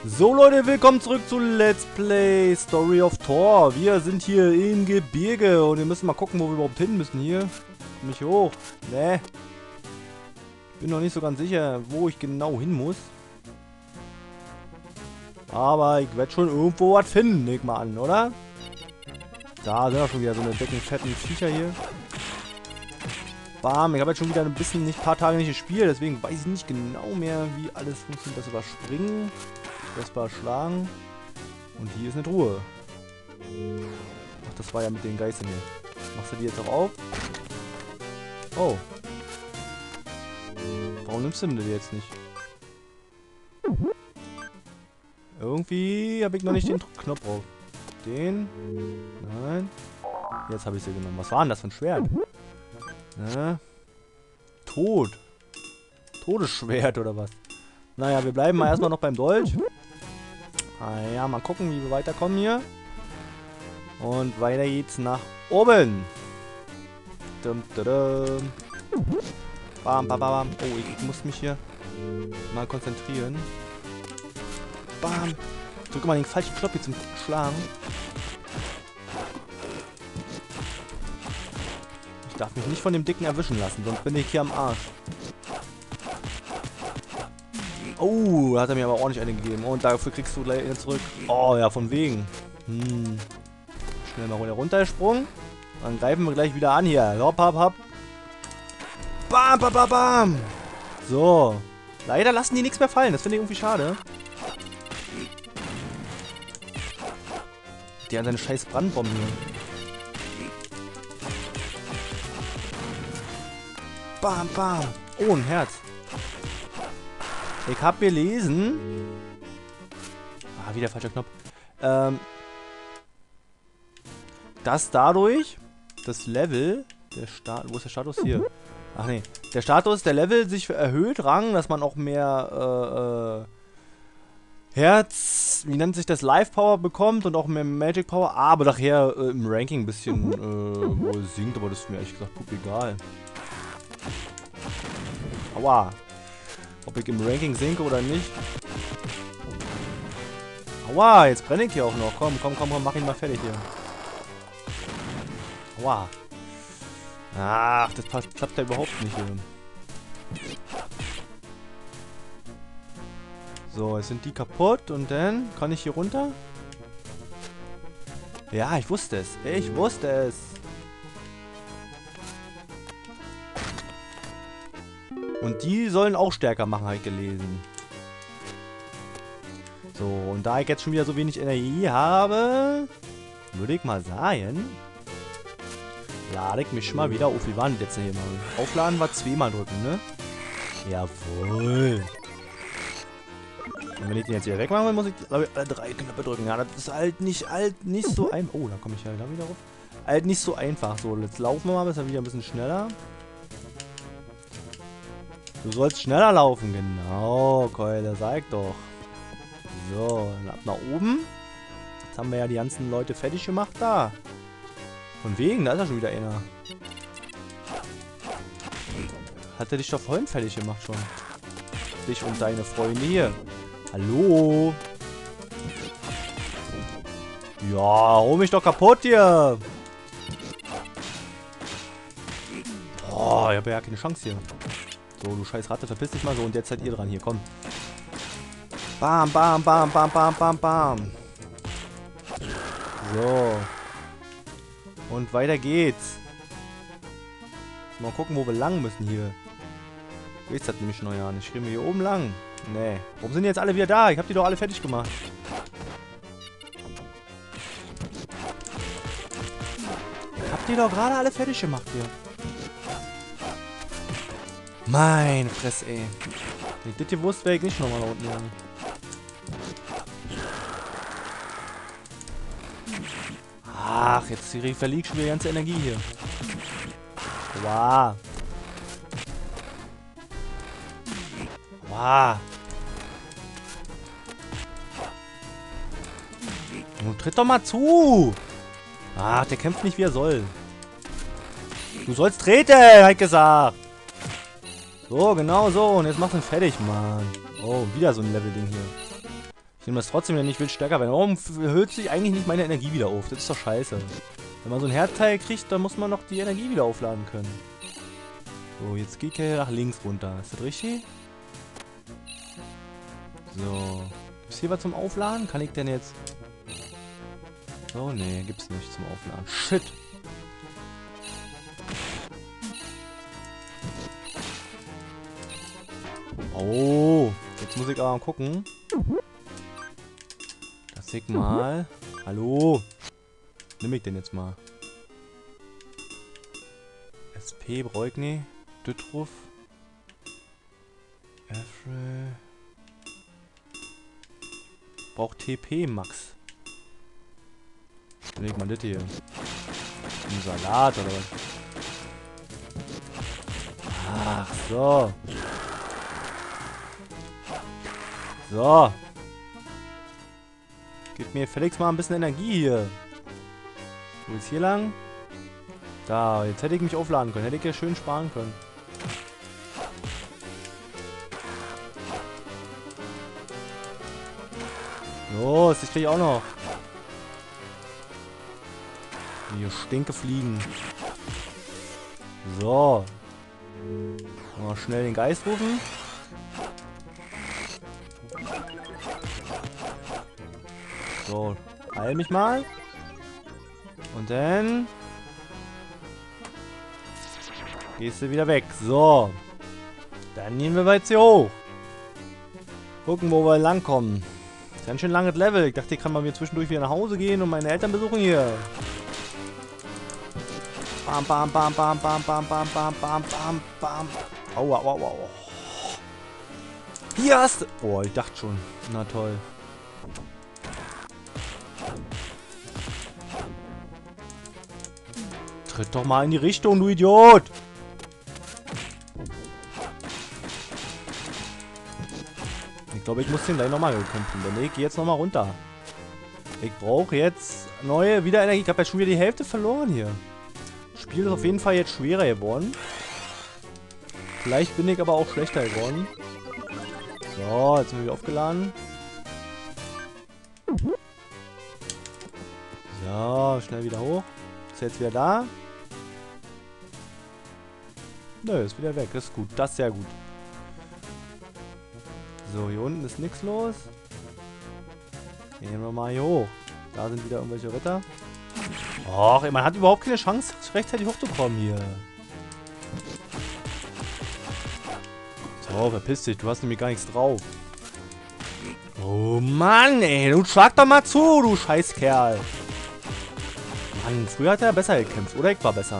So Leute, willkommen zurück zu Let's Play Story of Thor. Wir sind hier im Gebirge und wir müssen mal gucken, wo wir überhaupt hin müssen hier. Komm ich hoch? Ne. Bin noch nicht so ganz sicher, wo ich genau hin muss. Aber ich werde schon irgendwo was finden, leg mal an, oder? Da sind auch schon wieder so eine deckenfetten Viecher hier. Bam, ich habe jetzt schon wieder ein paar Tage nicht gespielt, deswegen weiß ich nicht genau mehr, wie alles funktioniert. Das Überspringen, das Überschlagen. Und hier ist eine Truhe. Ach, das war ja mit den Geistern hier. Machst du die jetzt auch auf? Oh. Warum nimmst du denn die jetzt nicht? Irgendwie habe ich noch nicht den Knopf drauf. Den? Nein. Jetzt habe ich sie genommen. Was war denn das für ein Schwert? Ne? Tod. Todesschwert oder was? Naja, wir bleiben mal erstmal noch beim Dolch. Naja, mal gucken, wie wir weiterkommen hier. Und weiter geht's nach oben. Dum, dum, dum. Bam, bam, bam. Oh, ich muss mich hier mal konzentrieren. Bam. Ich drücke mal den falschen Knopf hier zum Schlagen. Ich darf mich nicht von dem Dicken erwischen lassen, sonst bin ich hier am Arsch. Oh, da hat er mir aber ordentlich eine gegeben. Und dafür kriegst du gleich eine zurück. Oh, ja, von wegen. Schnell mal runtergesprungen. Dann greifen wir gleich wieder an hier. Hopp, hopp, hopp. Bam, bam, bam, bam. So. Leider lassen die nichts mehr fallen. Das finde ich irgendwie schade. Der hat seine scheiß Brandbomben hier. Bam, bam. Oh, ein Herz. Ich habe gelesen. Ah, wieder falscher Knopf. Dass dadurch das Level, wo ist der Status hier? Ach nee, der Status, der Level sich erhöht, Rang, dass man auch mehr Herz, wie nennt sich das, Life Power bekommt und auch mehr Magic Power, aber nachher im Ranking ein bisschen wohl sinkt, aber das ist mir ehrlich gesagt gut egal. Aua. Ob ich im Ranking sinke oder nicht. Aua, jetzt brenne ich hier auch noch. Komm, komm, komm, komm, mach ihn mal fertig hier. Aua. Ach, das klappt ja überhaupt nicht hier. So, jetzt sind die kaputt und dann kann ich hier runter. Ja, ich wusste es. Ich wusste es. Und die sollen auch stärker machen, habe ich gelesen. So, und da ich jetzt schon wieder so wenig Energie habe, würde ich mal sagen, lade ich mich mal wieder auf. Wie waren die jetzt hier mal? Aufladen war zweimal drücken, ne? Jawohl. Und wenn ich den jetzt wieder wegmachen will, muss ich alle 3 Knöpfe drücken. Ja, das ist halt nicht so einfach. Oh, da komme ich ja da wieder rauf. Halt nicht so einfach. So, jetzt laufen wir mal, ist er wieder ein bisschen schneller. Du sollst schneller laufen, genau, Keule, sag doch. So, dann ab nach oben. Jetzt haben wir ja die ganzen Leute fertig gemacht da. Von wegen, da ist ja schon wieder einer. Hat er dich doch vorhin fertig gemacht schon. Dich und deine Freunde hier. Hallo? Ja, hol mich doch kaputt hier. Boah, ich habe ja keine Chance hier. So, du scheiß Ratte, verpiss dich mal so und jetzt seid ihr dran. Hier, komm. Bam, bam, bam, bam, bam, bam, bam. So. Und weiter geht's. Mal gucken, wo wir lang müssen hier. Ich weiß das nämlich noch ja nicht. Schreiben wir hier oben lang? Nee. Warum sind die jetzt alle wieder da? Ich hab die doch alle fertig gemacht. Ich hab die doch gerade alle fertig gemacht hier. Meine Fresse, ey. Wenn ich das hier wusste, wäre ich nicht nochmal da unten gegangen. Ach, jetzt verliegt schon die ganze Energie hier. Wow. Wow. Nun tritt doch mal zu. Ach, der kämpft nicht, wie er soll. Du sollst treten, hab ich gesagt. So, genau so. Und jetzt machst du ihn fertig, Mann. Oh, wieder so ein Level-Ding hier. Ich nehme das trotzdem, wenn ich will, stärker werden. Warum erhöht sich eigentlich nicht meine Energie wieder auf? Das ist doch scheiße. Wenn man so ein Herdteil kriegt, dann muss man noch die Energie wieder aufladen können. So, jetzt geht er nach links runter. Ist das richtig? So. Gibt's hier was zum Aufladen? Kann ich denn jetzt... So, nee, gibt's nicht zum Aufladen. Shit. Oh, jetzt muss ich aber mal gucken. Dass ich mal... Hallo? Nimm ich denn jetzt mal? SP, Breugny, Dütruf, Airfrey. Braucht TP, Max. Leg mal das hier. Ein Salat oder was? Ach so. So. Gib mir Felix mal ein bisschen Energie hier. Wo ist hier lang? Da, jetzt hätte ich mich aufladen können. Hätte ich ja schön sparen können. Los, ich kriege auch noch. Hier stinke Fliegen. So. Mal schnell den Geist rufen. So, heil mich mal. Und dann gehst du wieder weg. So. Dann nehmen wir jetzt hier hoch. Gucken, wo wir langkommen. Ganz schön langes Level. Ich dachte, ich kann mal mir zwischendurch wieder nach Hause gehen und meine Eltern besuchen hier. Bam, bam, bam, bam, bam, bam, bam, bam, bam, bam, bam. Aua, aua, aua. Hier hast du... Oh, ich dachte schon. Na toll. Tritt doch mal in die Richtung, du Idiot! Ich glaube, ich muss den gleich nochmal kämpfen. Denn ich gehe jetzt nochmal runter. Ich brauche jetzt neue Wiederenergie. Ich habe jetzt schon wieder die Hälfte verloren hier. Das Spiel ist auf jeden Fall jetzt schwerer geworden. Vielleicht bin ich aber auch schlechter geworden. So, jetzt sind wir wieder aufgeladen. So, schnell wieder hoch. Ist jetzt wieder da? Nö, ist wieder weg. Das ist gut. Das ist sehr gut. So, hier unten ist nichts los. Gehen wir mal hier hoch. Da sind wieder irgendwelche Ritter. Och, ey, man hat überhaupt keine Chance, rechtzeitig hochzukommen hier. So, verpiss dich. Du hast nämlich gar nichts drauf. Oh Mann, ey. Du schlag doch mal zu, du Scheißkerl. Mann, früher hat er besser gekämpft. Oder ich war besser.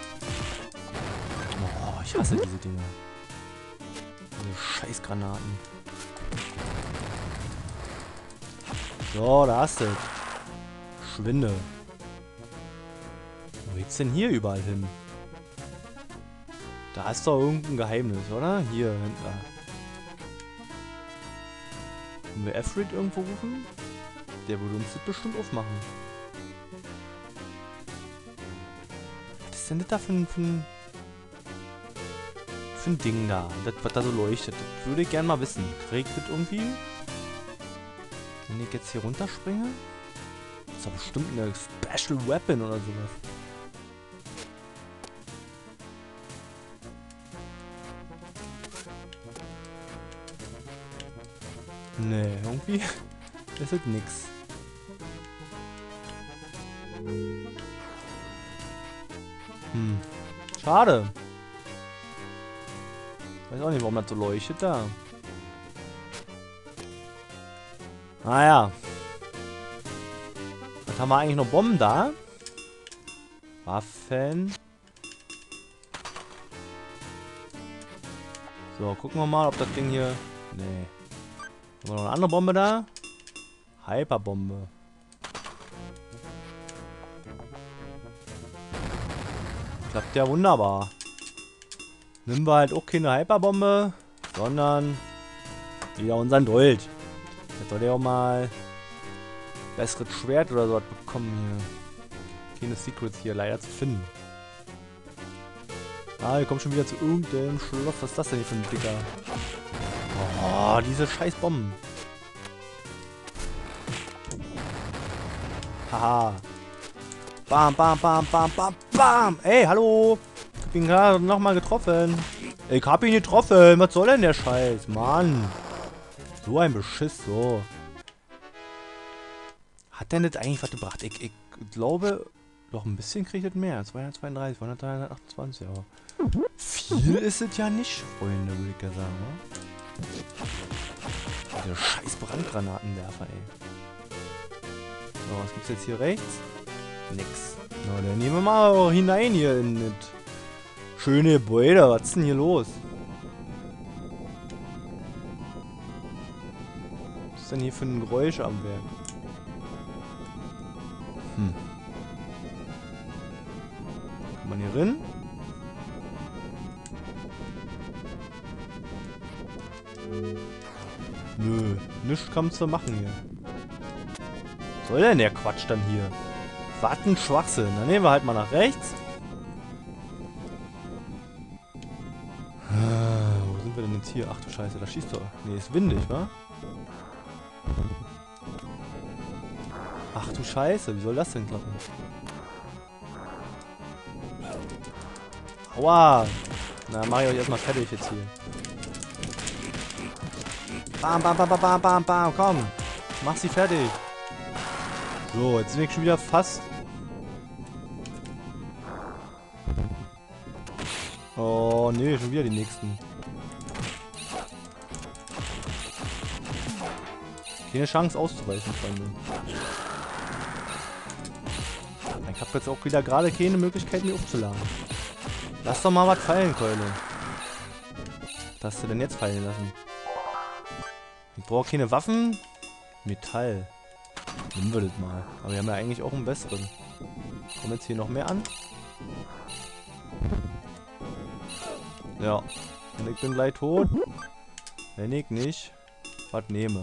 Oh, ich hasse diese Dinge. Diese Scheißgranaten. So, da hast du. Schwinde. Wo geht's denn hier überall hin? Da ist doch irgendein Geheimnis, oder? Hier, hinten. Können wir Efrit irgendwo rufen? Der würde uns das bestimmt aufmachen. Was ist denn das da für ein Ding da? Das, was da so leuchtet. Das würde ich gerne mal wissen. Kriegt das irgendwie? Wenn ich jetzt hier runterspringe? Das ist doch bestimmt eine Special Weapon oder sowas. Nee, irgendwie ist es nix. Schade. Weiß auch nicht, warum das so leuchtet da. Naja. Was haben wir eigentlich noch Bomben da? Waffen. So, gucken wir mal, ob das Ding hier... Nee. Haben wir noch eine andere Bombe da? Hyperbombe. Klappt ja wunderbar. Nehmen wir halt auch keine Hyperbombe, sondern wieder unseren Dolch. Jetzt soll der auch mal besseres Schwert oder so bekommen hier. Keine Secrets hier leider zu finden. Ah, wir kommen schon wieder zu irgendeinem Schloss. Was ist das denn hier für ein Dicker? Oh, diese scheiß Bomben. Haha. Bam, bam, bam, bam, bam, bam. Ey, hallo. Ich hab ihn gerade nochmal getroffen. Ich hab ihn getroffen. Was soll denn der Scheiß? Mann. So ein Beschiss, so. Hat der nicht eigentlich was gebracht? Ich glaube, doch ein bisschen kriegt es mehr. 232, 228, aber viel ist es ja nicht, Freunde, würde ich ja sagen, oder? Der scheiß Brandgranatenwerfer, ey. So, was gibt's jetzt hier rechts? Nix. Na, dann nehmen wir mal hinein hier in das schöne Gebäude. Was ist denn hier los? Was ist denn hier für ein Geräusch am Werk? Kann man hier rein? Nö, nichts kannst du machen hier. Was soll denn der Quatsch dann hier? Was ein Schwachsinn. Dann nehmen wir halt mal nach rechts. Wo sind wir denn jetzt hier? Ach du Scheiße, da schießt doch. Nee, ist windig, wa? Ach du Scheiße, wie soll das denn klappen? Aua! Na, mach ich euch erstmal fertig jetzt hier. Bam, bam, bam, bam, bam, bam, bam, komm! Mach sie fertig! So, jetzt sind wir schon wieder fast. Oh, nee, schon wieder die nächsten. Keine Chance auszuweichen, Freunde. Ich habe jetzt auch wieder gerade keine Möglichkeit, mich aufzuladen. Lass doch mal was fallen, Keule. Was hast du denn jetzt fallen lassen? Ich brauche keine Waffen. Metall. Nehmen wir das mal. Aber wir haben ja eigentlich auch einen besseren. Kommen jetzt hier noch mehr an? Ja. Und ich bin gleich tot. Wenn ich nicht was nehme.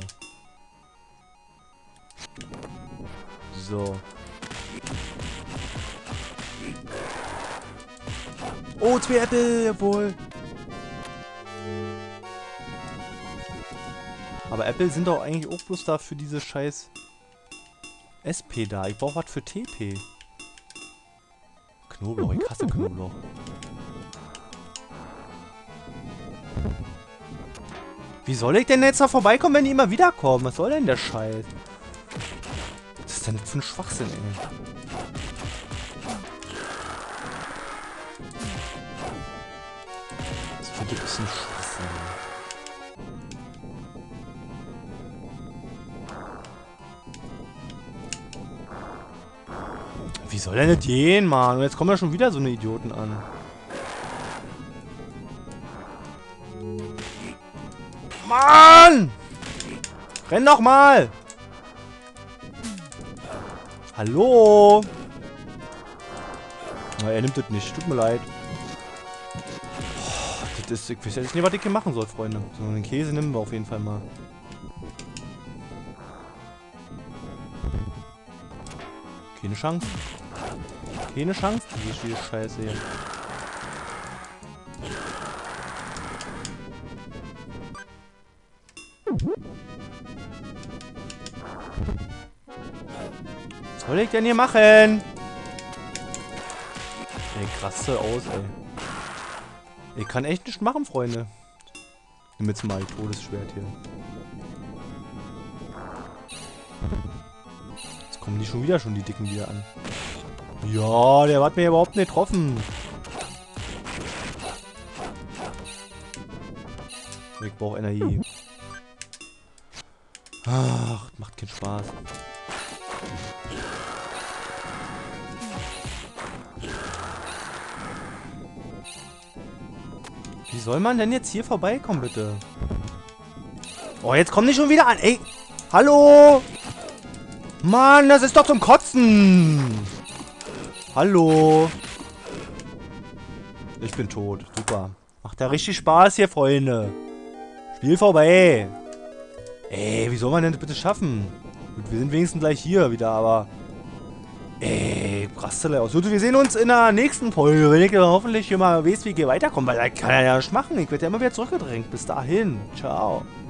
So. Oh, 2 Äpfel, jawohl. Aber Äpfel sind doch eigentlich auch bloß da für diese scheiß SP da. Ich brauche was für TP. Knoblauch, ich hasse Knoblauch. Wie soll ich denn jetzt da vorbeikommen, wenn die immer wiederkommen? Was soll denn der Scheiß? Was ist denn für ein Schwachsinn, ey? Das finde ich ein bisschen Schwachsinn. Wie soll denn das gehen, Mann? Und jetzt kommen ja schon wieder so eine Idioten an. Mann! Renn doch mal! Hallo? Na, er nimmt das nicht. Tut mir leid. Oh, das ist, ich weiß jetzt nicht, was ich hier machen soll, Freunde. So, den Käse nehmen wir auf jeden Fall mal. Keine Chance. Keine Chance, diese Scheiße hier. Was soll ich denn hier machen? Ey, krass aus, ey. Ich kann echt nichts machen, Freunde. Ich nehme jetzt mal ein Todesschwert hier. Jetzt kommen die schon wieder die Dicken wieder an. Ja, der hat mir überhaupt nicht getroffen. Ich brauche Energie. Ach, macht keinen Spaß. Wie soll man denn jetzt hier vorbeikommen, bitte? Oh, jetzt kommen die schon wieder an. Ey, hallo? Mann, das ist doch zum Kotzen. Hallo? Ich bin tot. Super. Macht ja richtig Spaß hier, Freunde. Spiel vorbei. Ey, wie soll man denn das bitte schaffen? Gut, wir sind wenigstens gleich hier wieder, aber... Ey, Brastelei aus. Gut, wir sehen uns in der nächsten Folge, wenn ich hoffentlich hier mal weiß, wie ich hier weiterkomme, weil da kann er ja nicht machen. Ich werde ja immer wieder zurückgedrängt. Bis dahin. Ciao.